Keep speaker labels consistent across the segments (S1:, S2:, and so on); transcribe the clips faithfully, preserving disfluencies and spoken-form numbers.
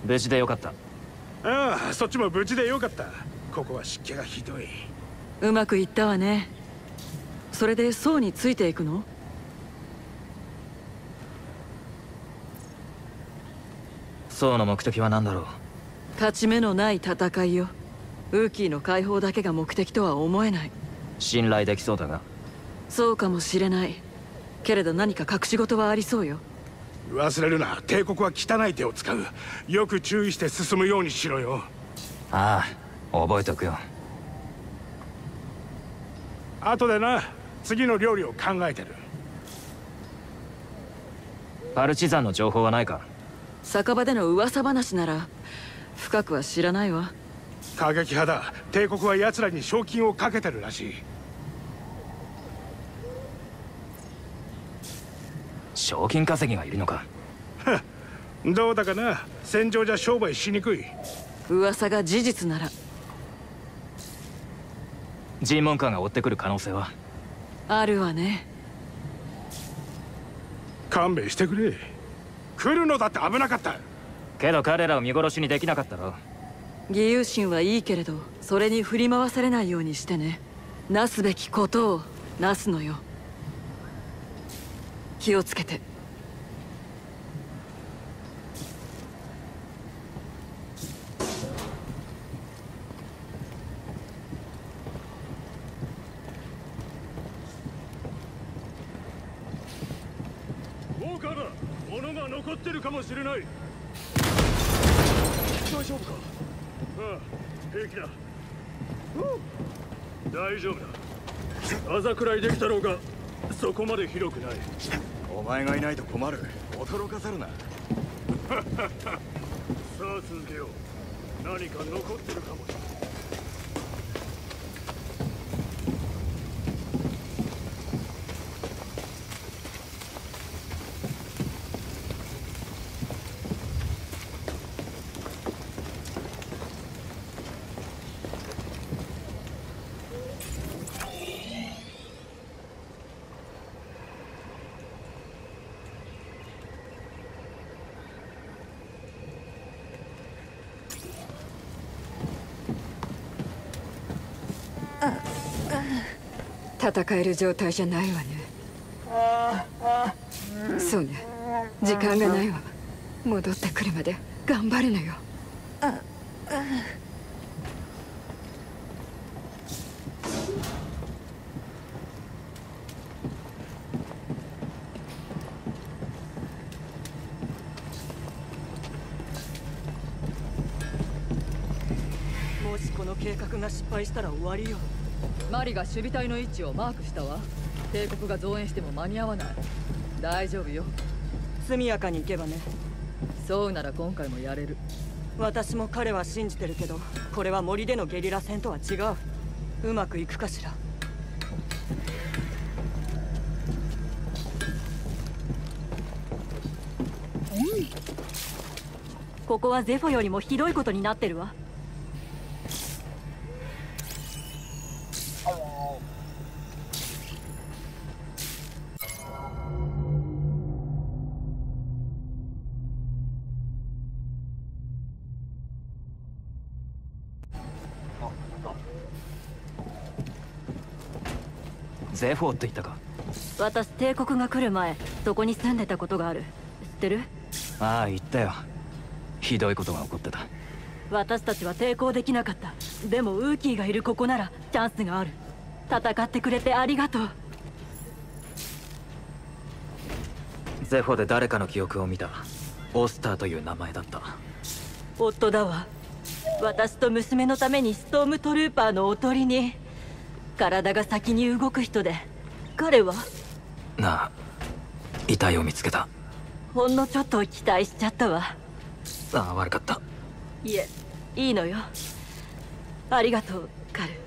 S1: 無事でよかった。
S2: ああ、そっちも無事でよかった。ここは湿気がひどい。
S3: うまくいったわね。それで宋についていくの？
S1: 宋の目的は何だろう。
S3: 勝ち目のない戦いよ。ウーキーの解放だけが目的とは思えない。
S1: 信頼できそうだが。
S3: そうかもしれない。けれど何か隠し事はありそうよ。
S2: 忘れるな、帝国は汚い手を使う。よく注意して進むようにしろよ。
S1: ああ、覚えておくよ。
S2: 後でな、次の料理を考えてる。
S1: パルチザンの情報はないか？
S3: 酒場での噂話なら深くは知らないわ。
S2: 過激派だ。帝国は奴らに賞金をかけてるらしい。
S1: 賞金稼ぎがいるのか？
S2: どうだかな。戦場じゃ商売しにくい。
S3: 噂が事実なら。
S1: 尋問官が追ってくる可能性は？
S3: あるわね。
S2: 勘弁してくれ。来るのだって危なかった。
S1: けど彼らを見殺しにできなかったろ。
S3: 義勇心はいいけれど、それに振り回されないようにしてね。なすべきことをなすのよ。気をつけて。
S2: ウォーカーだ。物が残ってるかもしれない。大丈夫か？ああ、平気だ。大丈夫だ。あざくらいできたろうが、そこまで広くない。
S4: お前がいないと困る。驚かせるな。
S2: さあ続けよう。何か残ってるかもしれない。
S5: 戦える状態じゃないわね。そうね、時間がないわ。戻ってくるまで頑張るのよ。
S3: もしこの計画が失敗したら終わりよ。マリが守備隊の位置をマークしたわ。帝国が増援しても間に合わない。大丈夫よ。
S6: 速やかに行けばね。
S3: そうなら今回もやれる。
S6: 私も彼は信じてるけど、これは森でのゲリラ戦とは違う。うまくいくかしら。ここはゼフォよりもひどいことになってるわ。
S1: ゼフォーって言ったか？
S6: 私、帝国が来る前そこに住んでたことがある。知ってる？
S1: ああ、言ったよ。ひどいことが起こってた。
S6: 私たちは抵抗できなかった。でもウーキーがいるここならチャンスがある。戦ってくれてありがとう。
S1: ゼフォーで誰かの記憶を見た。オスターという名前だった。
S6: 夫だわ。私と娘のためにストームトルーパーのおとりに。体が先に動く人で。彼は
S1: なあ、遺体を見つけた。
S6: ほんのちょっと期待しちゃったわ。
S1: ああ、悪かった。
S6: いえ、いいのよ。ありがとう、カル。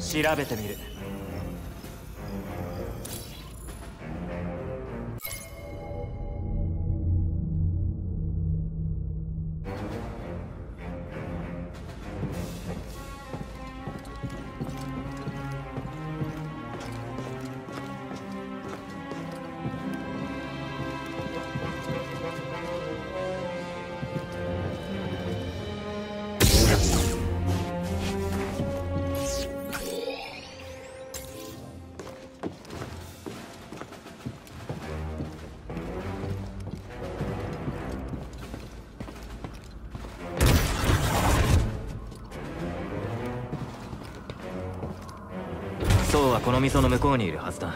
S1: 調べてみる。そうはこの溝の向こうにいるはずだ。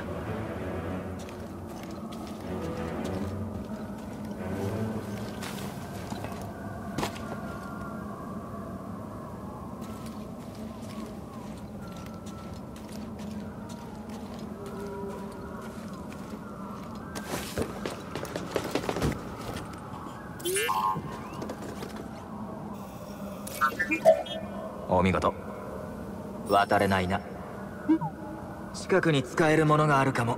S1: お見事。渡れないな。近くに使えるものがあるかも。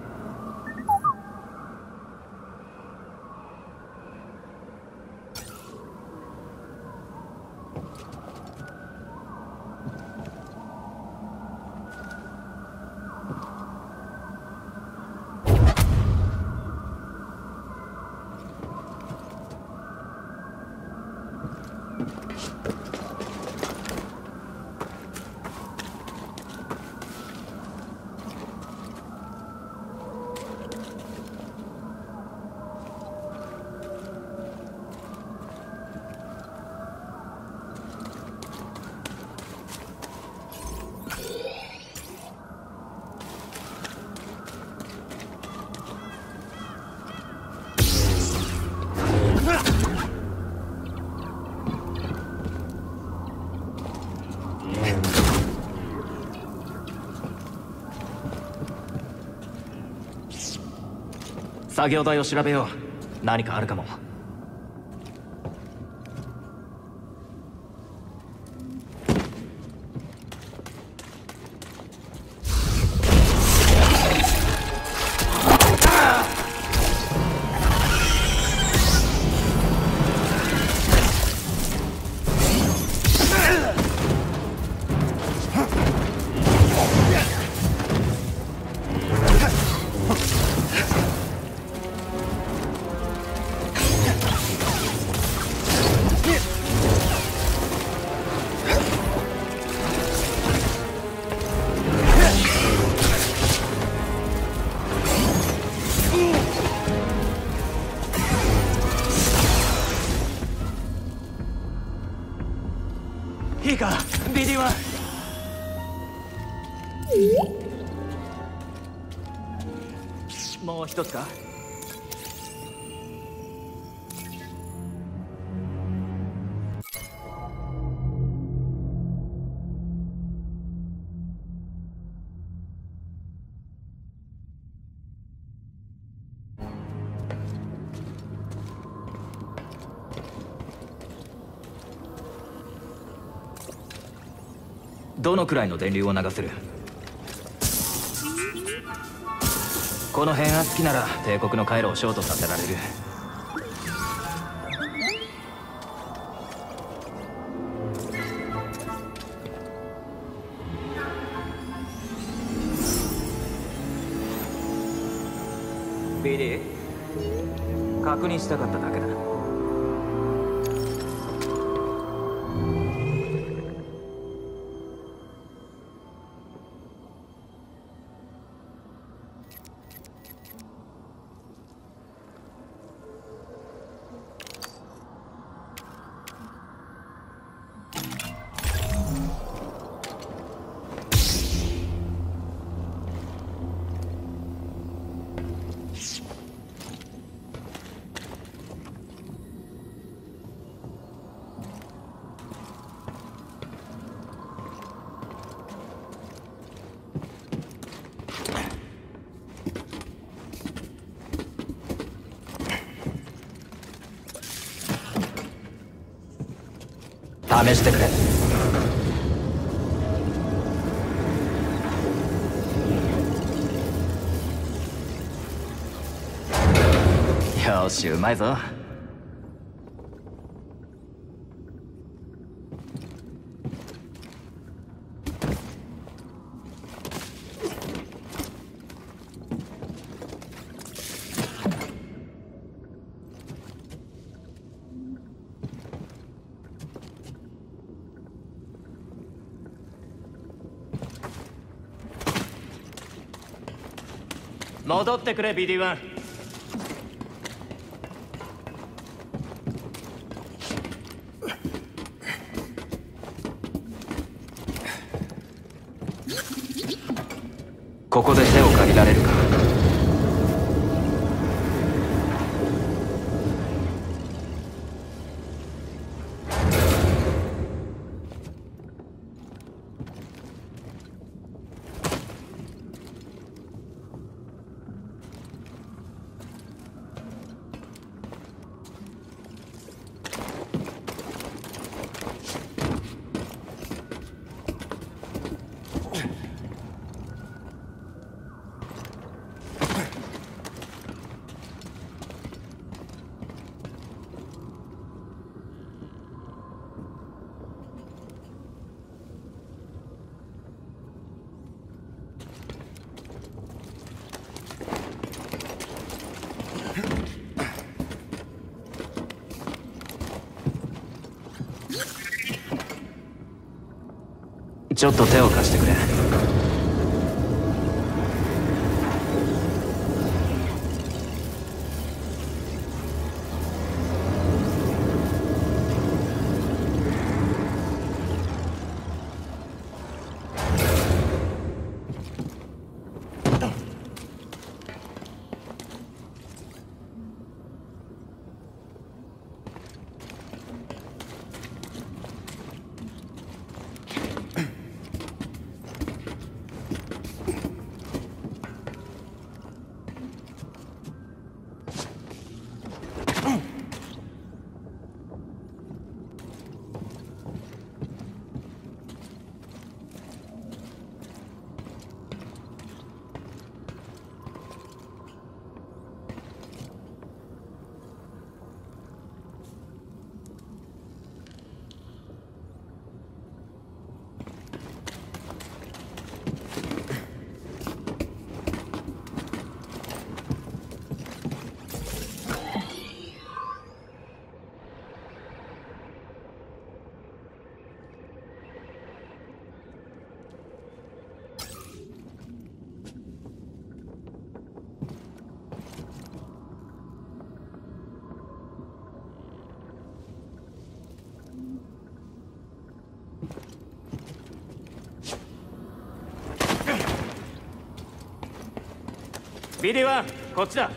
S1: 作業台を調べよう。何かあるかも。いいか、ビーディーワン。もう一つか。どのくらいの電流を流せる？この辺圧機なら帝国の回路をショートさせられる。ビリー、確認したかっただけだ。試してくれ。 よし、うまいぞ。戻ってくれ ビーディーワン。 ここで手を借りられるか。ちょっと手を貸してくれ。ビーディーワン、こっちだ。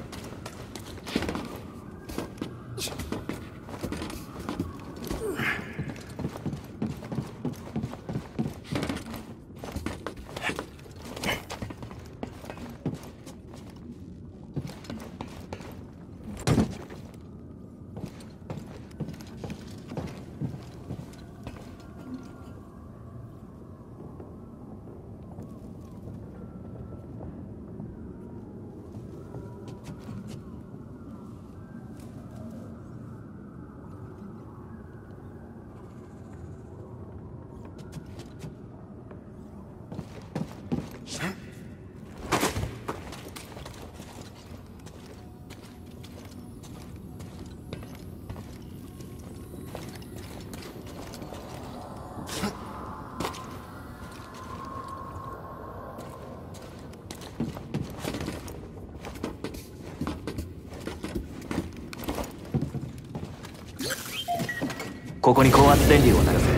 S1: ここに高圧電流を流せ。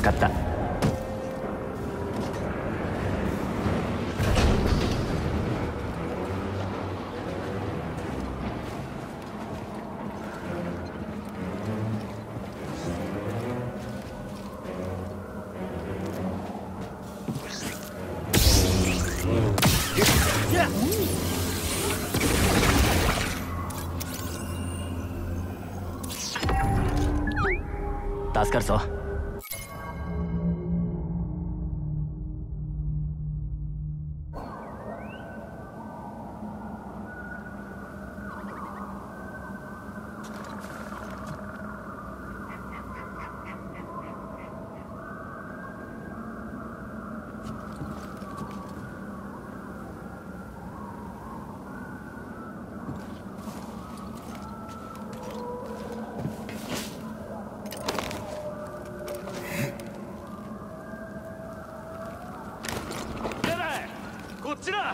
S1: 助かった。助かるぞ。
S2: こっちだ。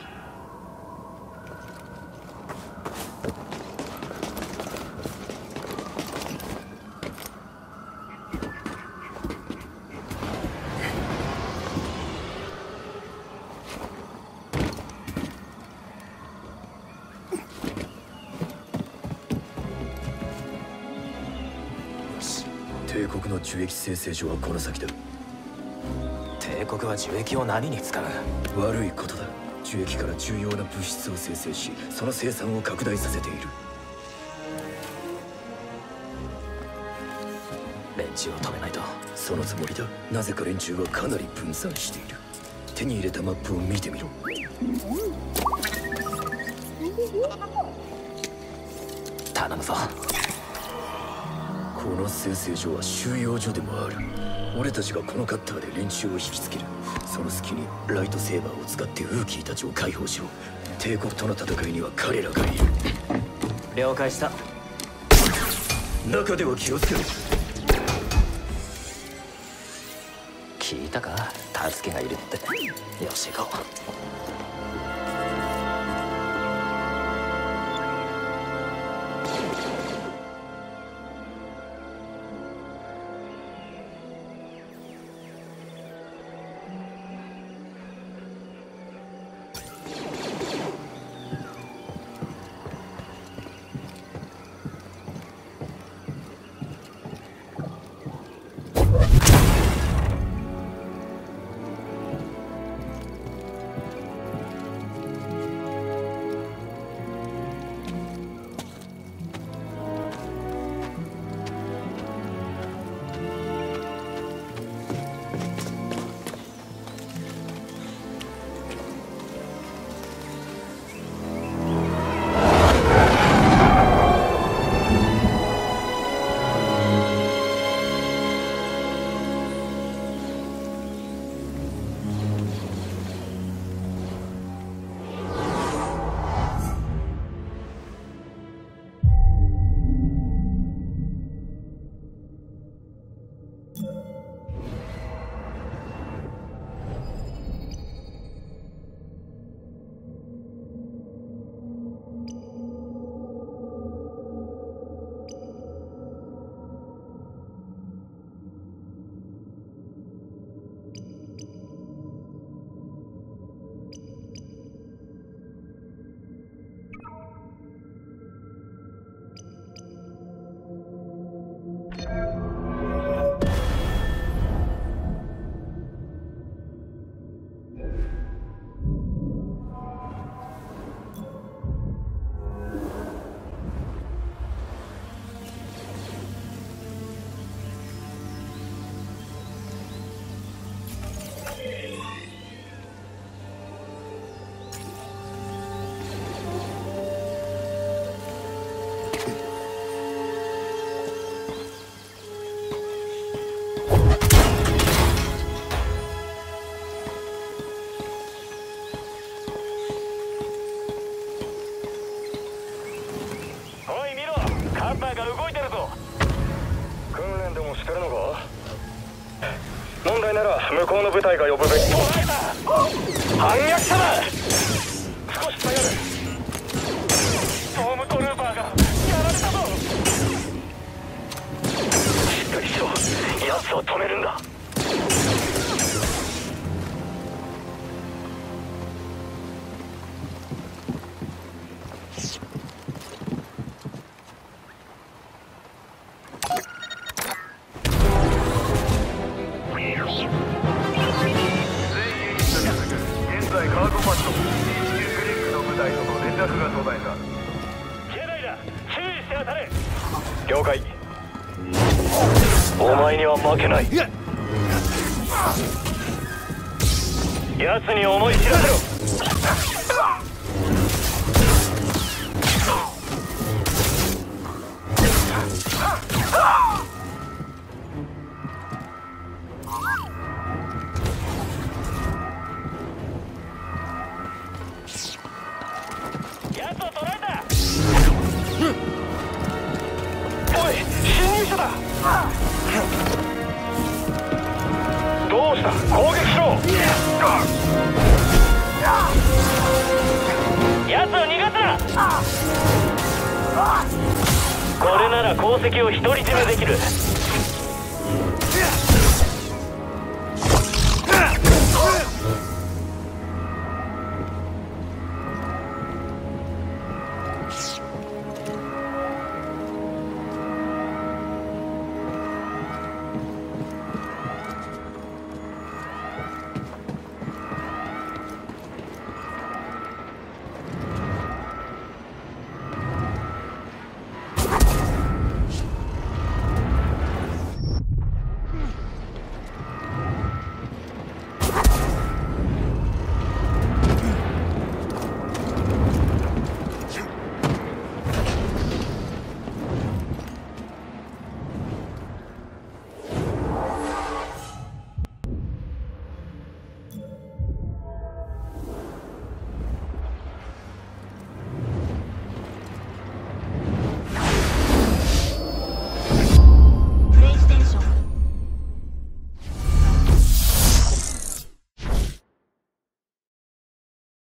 S4: 帝国の樹液生成所はこの先だ。
S1: 帝国は樹液を何に使う？
S4: 悪いことだ。樹液から重要な物質を生成し、その生産を拡大させている。
S1: 連中を止めないと。
S4: そのつもりだ。なぜか連中はかなり分散している。手に入れたマップを見てみろ。
S1: 頼むぞ。
S4: この生成所は収容所でもある。俺たちがこのカッターで連中を引きつける。その隙にライトセーバーを使ってウーキーたちを解放しろ。帝国との戦いには彼らがいる。
S1: 了解した。
S4: 中では気をつけろ。
S1: 聞いたか？助けがいるって。よし行こう。
S2: 向こうの部隊が呼ぶべき。反逆者だ。少し下がる。ストームトルーパーがやられたぞ。しっかりしろ。奴を止めるんだ。 現在カーゴマット シーエイチキュー クリックの部隊との連絡が途絶えた。ジェダイだ、注意して当たれ。了解。お前には負けない。奴に思い知らせろ。奴を捕らえた。おい、侵入者だ。どうした、攻撃しろ。奴を逃がすな。これなら鉱石を独り占めできる。